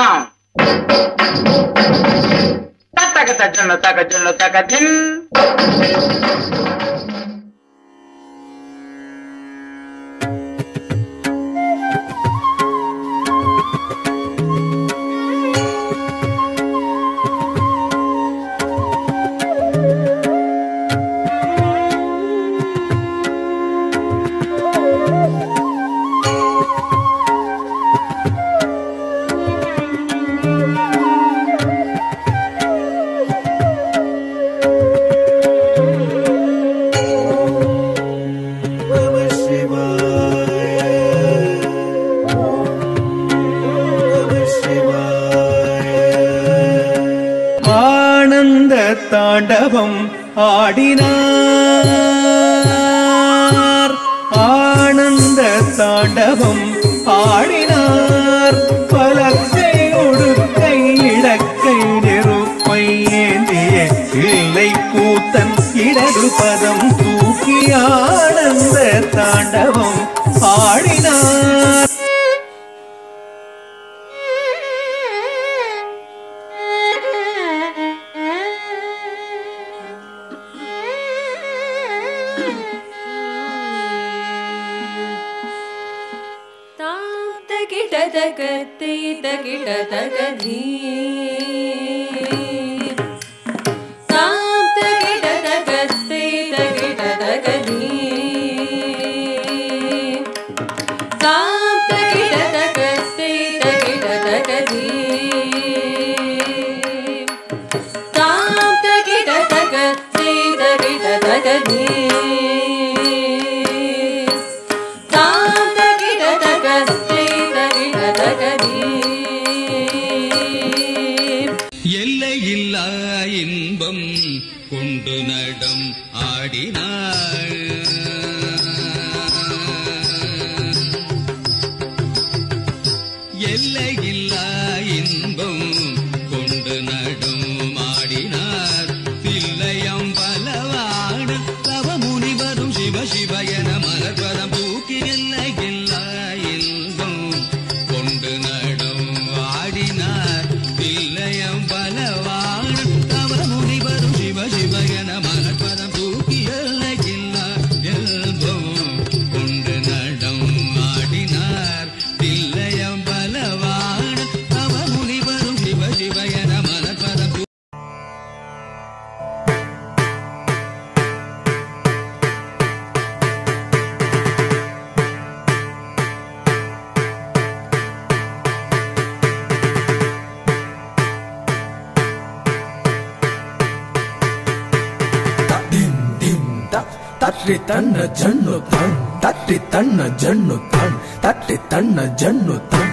Taka taka taka taka din. தாண்டவம் ஆடினார் ஆனந்த தாண்டவம் ஆடினார் பலத்தை ஒடுக்கை இடக்கை நெருப்பை ஏந்திய இல்லை கூத்தன் இடது பதம் தூக்கி ஆனந்த தாண்டவம் ஆடினார். தகத்தை தகிட தகதி தாம் தகிட தகத்தை தகிட தகதி தாம் தகிட தகத்தை தகிட தகதி தாம் தகிட தகத்தை தகிட தகதி எல்லையில்லா இன்பம் கொண்டு நடம் ஆடினாள் எல்லையில்லா இன்பம் கொண்டு நடம் ஆடினார் தில்லையம் பலவாடு தவ முனிவரும் சிவ சிவ என மலர்பதம் தூக்கி எல்லையில்லா இன்பம் கொண்டு நடம் ஆடினார் தில்லையம் பலவாடு தவ முனிவரும் சிவ சிவ என மலர்பதம் தூக்கி எல்லையில்லா இன்பம் கொண்டு நடம் ஆடினார் தில்லையம் பலவாடு தவ முனிவரும் சிவ சிவ என மலர்பதம் தட்டி தன்ன ஜன்னு தான் தட்டி தன்ன ஜன்னு தான் தட்டி தன்ன ஜன்னு தான்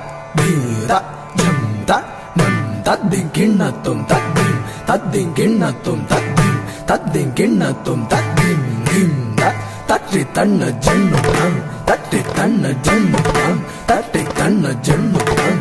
தீர ஜம் தம் தத்தின் கிண்ணத்தும் தத்தின் தத்தின் கிண்ணத்தும் தத்தின் தத்தின் கிண்ணத்தும் தத்தின் தட்டி தன்ன ஜன்னு தான் தட்டி தன்ன ஜன்னு தான் தட்டி தன்ன ஜன்னு தான்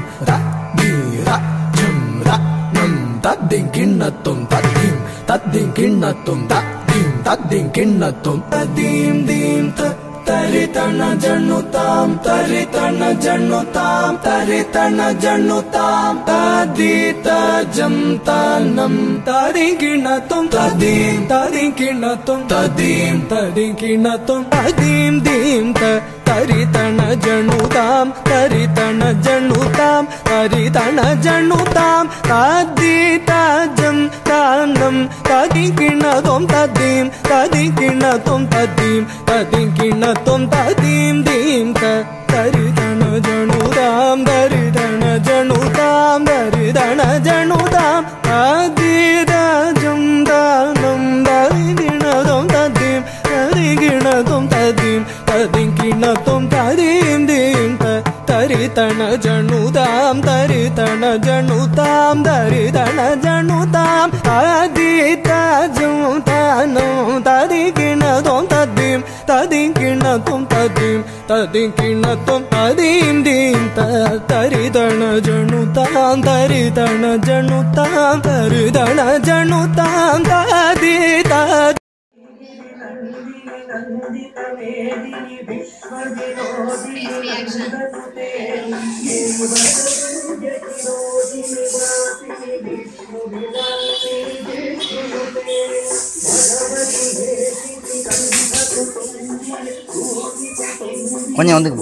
தீர ஜம் நம் தத்தின் கிண்ணத்தும் தத்தின் தத்தின் கிண்ணத்தும் தத்தின் கிண்ணத்தும் தீம் தீம் தரி தன ஜன்னு தாம் தரி தன ஜன்னு தாம் தரி தன ஜன்னு தாம் ததி தஜம் தனம் ததி கிண்ணத்தும் ததீம் ததி கிண்ணத்தும் ததீம் ததி கிண்ணத்தும் ததீம் தீம் தரி தன ஜன்னு தாம் தரி தன ஜன்னு தாம் தரி தன ஜன்னு தாம் ததி தஜம் தனம் ததி கிண்ணத்தும் ததீம் ததி கிண்ணத்தும் ததீம் ததி கிண்ணத்தும் ததீம் தீம் தரி தன ஜன்னு தாம் தரி தன ஜன்னு தாம் தரி தன ஜன்னு தாம் ததி தஜம் தனம் தரி கிண்ணத்தும் ததீம் தரி கிண்ணத்தும் ததீம் ததி கிண்ணத்தும் ததீம் தீம் தரி தன ஜன்னு தாம் தரி தன ஜன்னு தாம் தரி தன ஜன்னு தாம் ததி தஜம் தனம் ததி கிண்ணத்தும் ததீம் ததி கிண்ணத்தும் ததீம் ததி கிண்ணத்தும் ததீம் தீம் தரி தன ஜன்னு தாம் தரி தன ஜன்னு தாம் தரி தன ஜன்னு தாம் ததி தஜம் கொஞ்சம் வந்து